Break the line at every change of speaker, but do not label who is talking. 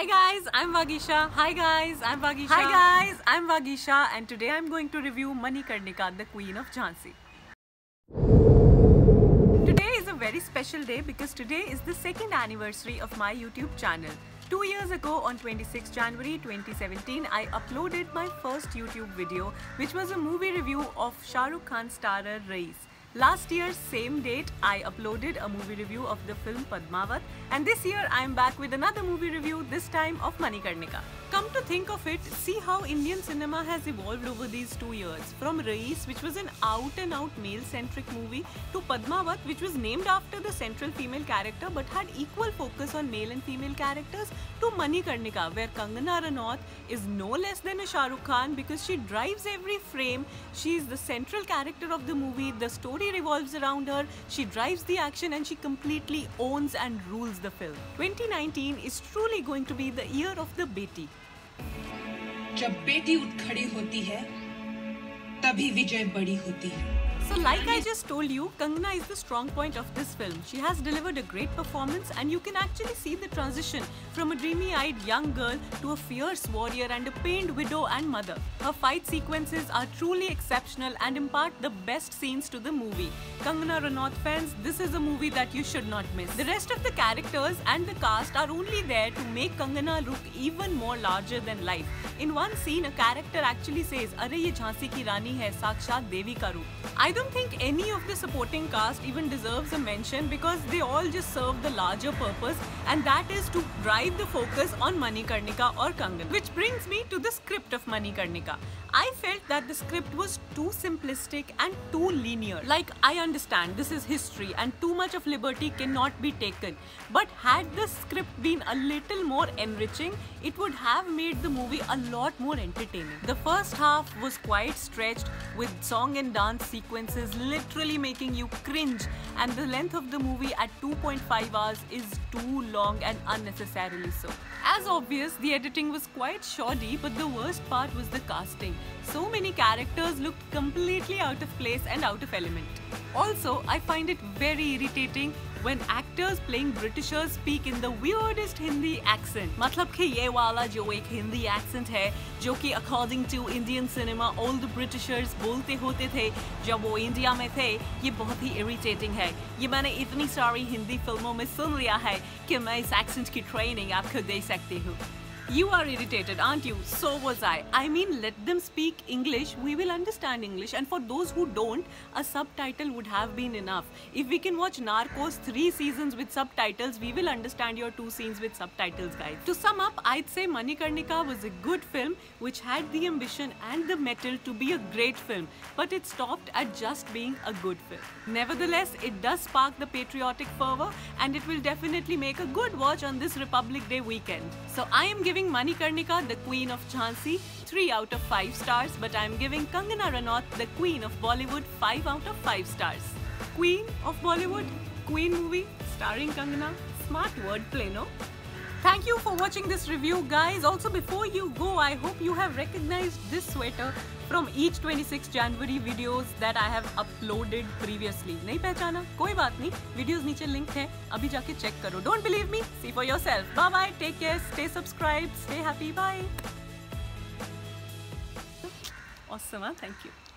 Hi guys, I'm Vagisha. Hi guys, I'm Vagisha. Hi guys, I'm Vagisha, and today I'm going to review Manikarnika, the Queen of Jhansi. Today is a very special day because today is the second anniversary of my YouTube channel. 2 years ago on 26 January 2017, I uploaded my first YouTube video, which was a movie review of Shah Rukh Khan starrer Raees. Last year, same date, I uploaded a movie review of the film Padmavat, and this year I am back with another movie review, this time of Manikarnika. Come to think of it, see how Indian cinema has evolved over these 2 years. From Raees, which was an out-and-out male-centric movie, to Padmavat, which was named after the central female character but had equal focus on male and female characters, to Manikarnika, where Kangana Ranaut is no less than a Shah Rukh Khan because she drives every frame. She is the central character of the movie, the story revolves around her, she drives the action and she completely owns and rules the film. 2019 is truly going to be the year of the Beti.
जब बेटी उठ खड़ी होती है, तभी विजय बड़ी होती है.
So like I just told you, Kangana is the strong point of this film. She has delivered a great performance and you can actually see the transition from a dreamy-eyed young girl to a fierce warrior and a pained widow and mother. Her fight sequences are truly exceptional and impart the best scenes to the movie. Kangana Ranaut fans, this is a movie that you should not miss. The rest of the characters and the cast are only there to make Kangana look even more larger than life. In one scene, a character actually says, "Arey ye Jhansi ki Rani hai, sakshat Devi ka roop." I don't think any of the supporting cast even deserves a mention because they all just serve the larger purpose, and that is to drive the focus on Manikarnika or Kangana. Which brings me to the script of Manikarnika. I felt that the script was too simplistic and too linear. Like, I understand this is history and too much of liberty cannot be taken, but had the script been a little more enriching, it would have made the movie a lot more entertaining. The first half was quite stretched with song and dance sequences literally making you cringe, and the length of the movie at 2.5 hours is too long and unnecessarily so. As obvious, the editing was quite shoddy, but the worst part was the casting. So many characters looked completely out of place and out of element. Also, I find it very irritating when actors playing Britishers speak in the weirdest Hindi accent. मतलब कि ये वाला जो एक Hindi accent है, जो कि according to Indian cinema all the Britishers बोलते होते थे जब वो इंडिया में थे, ये बहुत ही irritating है. ये मैंने इतनी सारी हिंदी फिल्मों में सुन लिया है कि मैं इस accent की training आपको दे सकती हूँ. You are irritated, aren't you? So was I. I mean, let them speak English, we will understand English, and for those who don't, a subtitle would have been enough. If we can watch Narcos 3 seasons with subtitles, we will understand your 2 scenes with subtitles, guys. To sum up, I'd say Manikarnika was a good film which had the ambition and the mettle to be a great film, but it stopped at just being a good film. Nevertheless, it does spark the patriotic fervor and it will definitely make a good watch on this Republic Day weekend. So I am giving Manikarnika, the Queen of Jhansi, 3 out of 5 stars, but I am giving Kangana Ranaut, the Queen of Bollywood, 5 out of 5 stars. Queen of Bollywood, Queen movie, starring Kangana. Smart wordplay, no? Thank you for watching this review, guys. Also, before you go, I hope you have recognized this sweater from each 26 January videos that I have uploaded previously. नहीं पहचाना? कोई बात नहीं. Videos नीचे link है. अभी जाके check करो. Don't believe me? See for yourself. Bye bye. Take care. Stay subscribed. Stay happy. Bye. Awesome. Thank you.